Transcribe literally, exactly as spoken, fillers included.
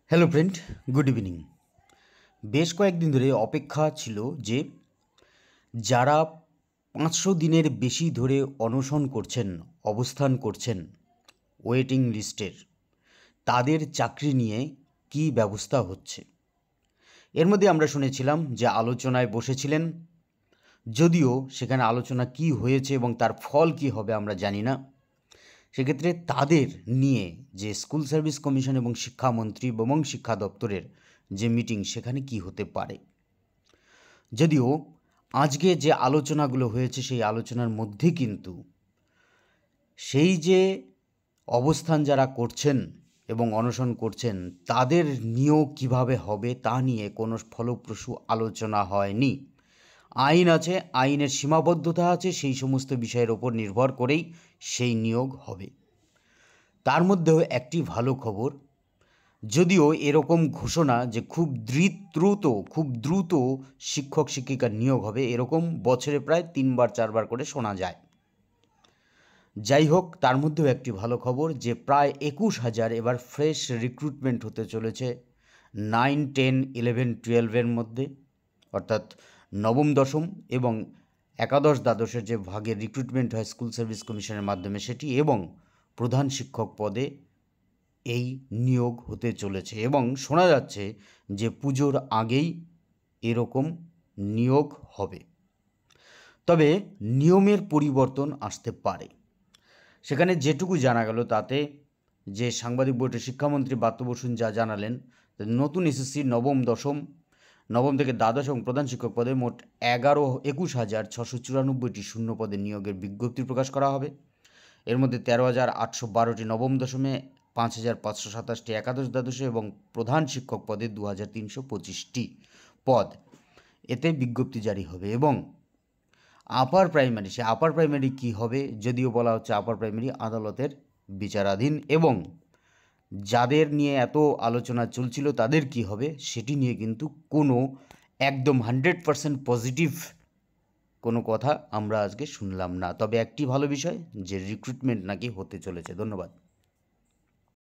Hello friend, good evening. বেশ কয়েকদিন ধরে অপেক্ষা ছিল যে যারা পাঁচশো দিনের বেশি ধরে অনশন করছেন, অবস্থান করছেন ওয়েটিং লিস্টের, তাদের চাকরি নিয়ে কী ব্যবস্থা হচ্ছে। এর মধ্যে আমরা শুনেছিলাম যে আলোচনায় বসেছিলেন, যদিও সেখানে আলোচনা কি হয়েছে এবং তার ফল কি হবে আমরা জানি না। সেক্ষেত্রে তাদের নিয়ে যে স্কুল সার্ভিস কমিশন এবং শিক্ষামন্ত্রী এবং শিক্ষা দপ্তরের যে মিটিং, সেখানে কি হতে পারে। যদিও আজকে যে আলোচনাগুলো হয়েছে সেই আলোচনার মধ্যে কিন্তু সেই যে অবস্থান যারা করছেন এবং অনশন করছেন তাদের নিয়োগ কিভাবে হবে তা নিয়ে কোনো ফলপ্রসূ আলোচনা হয়নি। আইন আছে, আইনের সীমাবদ্ধতা আছে, সেই সমস্ত বিষয়ের ওপর নির্ভর করেই সেই নিয়োগ হবে। তার মধ্যেও একটি ভালো খবর, যদিও এরকম ঘোষণা যে খুব দ্রুত খুব দ্রুত শিক্ষক শিক্ষিকার নিয়োগ হবে এরকম বছরে প্রায় তিনবার চারবার করে শোনা যায়। যাই হোক, তার মধ্যেও একটি ভালো খবর যে প্রায় একুশ হাজার এবার ফ্রেশ রিক্রুটমেন্ট হতে চলেছে নাইন টেন ইলেভেন টুয়েলভের মধ্যে, অর্থাৎ নবম দশম এবং একাদশ দ্বাদশের যে ভাগের রিক্রুটমেন্ট হয় স্কুল সার্ভিস কমিশনের মাধ্যমে সেটি, এবং প্রধান শিক্ষক পদে এই নিয়োগ হতে চলেছে। এবং শোনা যাচ্ছে যে পুজোর আগেই এরকম নিয়োগ হবে। তবে নিয়মের পরিবর্তন আসতে পারে। সেখানে যেটুকু জানা গেল তাতে যে সাংবাদিক বৈঠকে শিক্ষামন্ত্রী ব্রাত্য বসু যা জানালেন, নতুন এসএসসি নবম দশম নবম থেকে দ্বাদশ এবং প্রধান শিক্ষক পদে মোট এগারো একুশ হাজার ছশো চুরানব্বইটি শূন্য পদে নিয়োগের বিজ্ঞপ্তি প্রকাশ করা হবে। এর মধ্যে তেরো হাজার আটশো বারোটি নবম দশমে, পাঁচ হাজার পাঁচশো সাতাশটি একাদশ দ্বাদশে এবং প্রধান শিক্ষক পদে দু হাজার তিনশো পঁচিশটি পদ এতে বিজ্ঞপ্তি জারি হবে। এবং আপার প্রাইমারি, সে আপার প্রাইমারি কী হবে, যদিও বলা হচ্ছে আপার প্রাইমারি আদালতের বিচারাধীন, এবং যাদের নিয়ে এত আলোচনা চলছিল তাদের কি হবে সেটি নিয়ে কিন্তু কোনো একদম হান্ড্রেড পারসেন্ট পজিটিভ কোনো কথা আমরা আজকে শুনলাম না। তবে একটি ভালো বিষয় যে রিক্রুটমেন্ট নাকি হতে চলেছে। ধন্যবাদ।